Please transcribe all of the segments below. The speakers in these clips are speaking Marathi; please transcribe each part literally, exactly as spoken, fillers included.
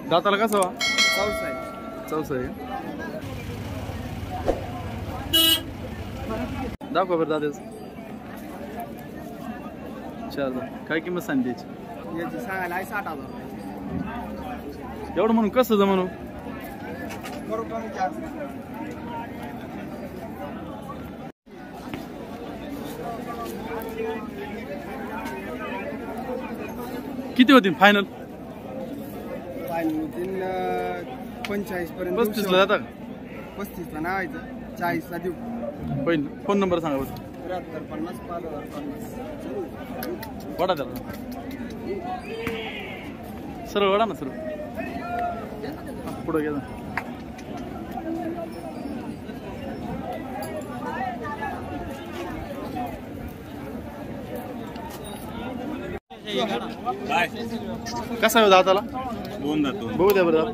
दाताला कसं वा चौसा आहे चौसा आहे दाखवा बरं दादाच चार काय किंमत सांगते याची याची सांगायला आहे साठ हजार एवढं म्हणून कसं ज म्हणू करू कमी चार किती होतील फायनल फायनल पंचेचाळीस पर्यंत पस्तीस ला जाता का पस्तीस ला नावायचं चाळीस ला देऊ पहिलं फोन नंबर सांगा बस त्र्याहत्तर पन्नास पाच हजार पन्नास वडा त्याला सरळ वडा ना सरळ पुढं घ्या कसा आहे दाताला दोन दात बघू द्या बरं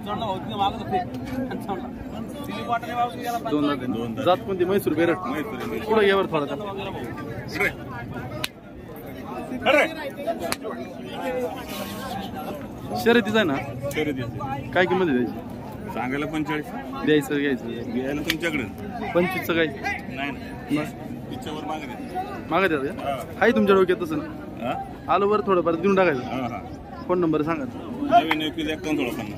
दोन दात जात कोणती म्हैसूर बेरड पुढे घ्या बरं थोडा शर्यतीच आहे ना काय किंमत आहे त्याची सांगायला पंचेचाळीस द्यायचं घ्यायचं घ्यायला तुमच्याकडे पंचवीसचं काय नाही तिच्यावर मागत मागत आहे का आहे तुमच्या डोक्यात तसं ना आलो बरं थोडंफार देऊन टाकायचं फोन नंबर सांगा नवीन एकवीस एकावन्न सोळा पन्नास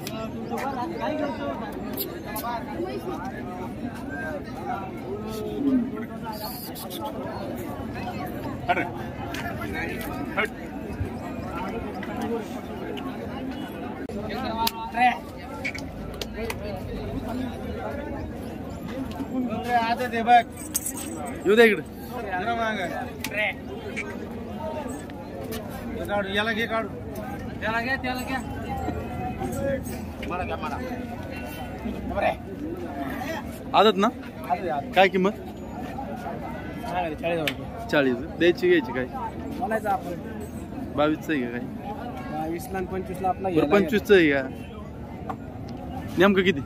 अरे आता दे बघ येऊ द्या इकडे याला घे काढू त्याला घ्या त्याला घ्या मला घ्या मला आदत ना काय किंमत चाळीस हजार रुपये चाळीस द्यायची घ्यायची काय बोलायचं आपण बावीसचं आहे का काय बावीस ला पंचवीस ला आपला बरं पंचवीसचं आहे का नेमकं किती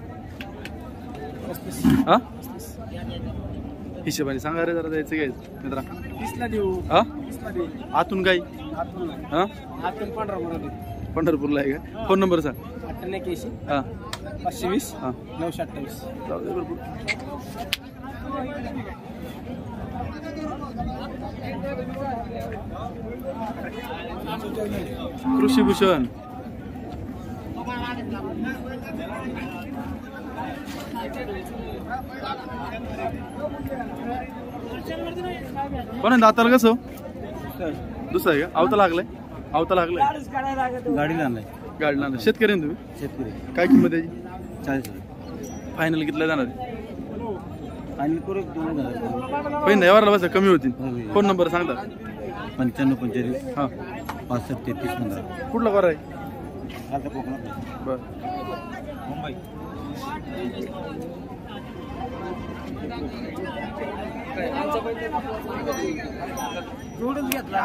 हा हिशोबाने सांगा रे जरा द्यायचं घ्यायचं मित्रा तीस ला देऊ हा तीस ला देऊ आतून काही आतून हा आतून पंधरा पंढरपूरला आहे का फोन नंबर सांग अठ्ठ्याण्णव एक्याऐंशी हा पाचशे वीस हा नऊशे अठ्ठावीस जाऊ दे भरपूर कृषी भूषण कोण दाताला कसं दुसरं आहे का आवता लागलाय आवता लागलाय गाडीला आणलाय गाडीला आणलाय शेतकरी तुम्ही शेतकरी काय किंमत त्याची चाळीस फायनल कितीला जाणार आणि करू दोन हजार पहिल्या व्यवहाराला बस कमी होतील फोन नंबर सांगता पंच्याण्णव पंचेचाळीस हां पासष्ट तेहतीस पंधरा कुठला बरं आहे आता कोकणात बरं मुंबई जोडून घेतला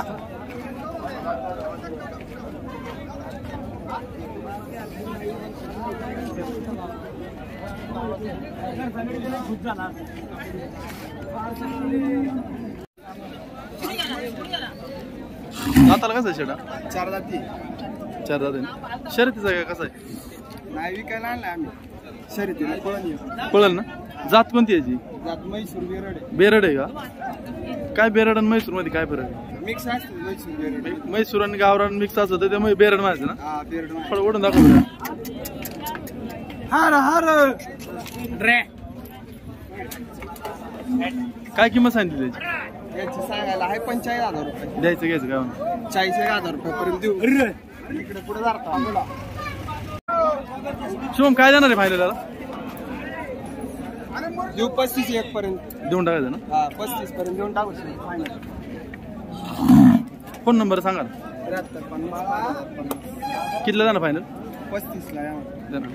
दाताला कसं आहे शेडा चार जाती चार दात आहे ना शर्यतीचा काय कसं आहे नाही विकायला आणलाय आम्ही शर्यतीला पळून येऊ पळल ना जात कोणती याची जात म्हैसूर बेरड बेरड आहे का काय बेरड आणि म्हैसूर मध्ये काय फरक आहे मिक्स असतो म्हैसूर बेरड म्हैसूर आणि गावरान मिक्स असतं त्यामुळे बेरड मारायचं ना हा बेरड थोडं ओढून दाखव बरं. हार हार रे काय किंमत सांगितली त्याची याची सांगायला आहे पंचाळीस हजार रुपये द्यायचं घ्यायचं काय चाळीस एक हजार रुपये पर्यंत देऊ इकडे पुढे जाता बोला शिवम काय देणार आहे फायनल त्याला देऊ पस्तीस एक पर्यंत देऊन टाकायचं ना हा पस्तीस पर्यंत देऊन टाकू फायनल फोन नंबर सांगा ना त्र्याहत्तर पन्नास पन्नास कितीला जाणार फायनल पस्तीस ला देणार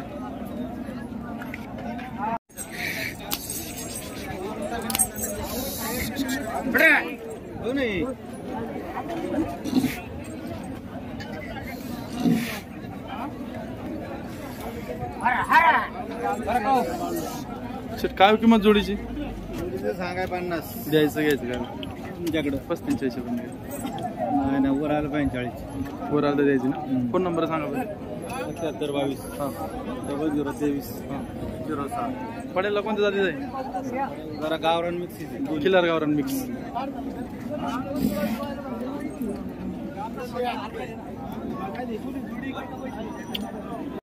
काय किंमत जोडीची सांगाय पन्नास द्यायचं घ्यायचं काय तुमच्याकडं पस्तीसच्या हिशोबाने नाही ना वर आलं पंचेचाळीस वर अर्धा द्यायची ना. फोन नंबर सांगा बरं. सत्याहत्तर बावीस हां डबल झिरो तेवीस हां. झिरो सहा. पडेलला कोणत्या जातीचं आहे? जरा गावरान मिक्स किल्लार गावरान मिक्स.